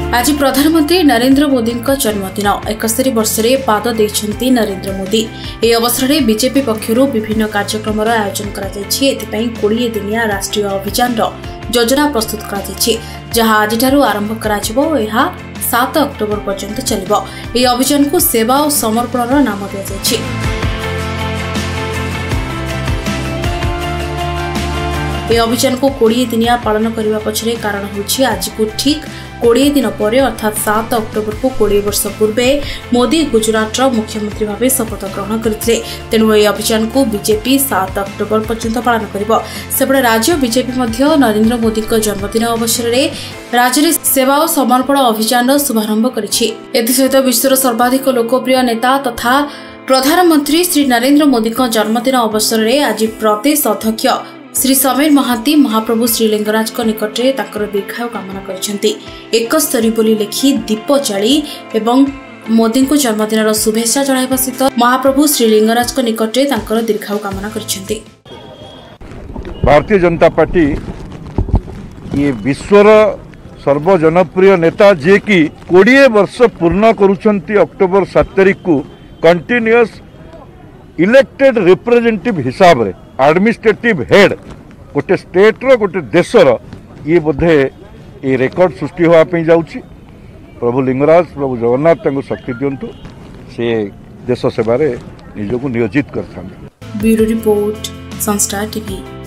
आज प्रधानमंत्री नरेंद्र मोदी जन्मदिन 71 वर्ष पाद देइछन्ति नरेंद्र मोदी। ए अवसर में बीजेपी पक्षर विभिन्न कार्यक्रम आयोजन करा 20 दिनिया राष्ट्रीय अभियान योजना प्रस्तुत करा आज आरंभ करा 7 अक्टोबर पर्यंत चलिबो। ए अभियान को सेवा और समर्पण नाम दिया जायछि। ए अभियान को 20 दिनिया पालन करने पछरे कारण होछि आज को ठीक 20 दिन पर अर्थात 7 अक्टोबर को 20 वर्ष पूर्वे मोदी गुजरात मुख्यमंत्री भाव शपथ ग्रहण करते। तेणु यह अभियान को बीजेपी 7 अक्टोबर पर्यंत पालन करिबो। सेपटे राज्य बीजेपी मध्य नरेंद्र मोदी जन्मदिन अवसर में राज्य में सेवा और समर्पण अभियान शुभारंभ करिछि। एसहित विश्वर सर्वाधिक लोकप्रिय नेता तथा प्रधानमंत्री श्री नरेंद्र मोदी जन्मदिन अवसर में आज प्रदेश अध्यक्ष श्री समीर मोहांती महाप्रभु श्री लिंगराज निकट में दीर्घायु कामना करछन्ति। 71 बोली लेखि दीप जाली एवं मोदी को जन्मदिन शुभेच्छा जणाइबा सहित महाप्रभु श्री लिंगराज निकट में दीर्घायु कामना करछन्ति। भारतीय जनता पार्टी ये विश्वर सर्वजनप्रिय नेता जे कि 20 वर्ष पूर्ण करुछन्ति अक्टोबर 7 तारिख को कंटिन्यूअस इलेक्टेड रिप्रेजेंटेटिव हिसाब रे एडमिनिस्ट्रेटिव हेड गोटे स्टेट रो गोटे देशर ये बोधे ये रेकर्ड सृष्टि होगापी जाऊँगी। प्रभु लिंगराज प्रभु जगन्नाथ शक्ति दिंतु से देश सेवारे निजको नियोजित कर। ब्यूरो रिपोर्ट संस्टार टीवी।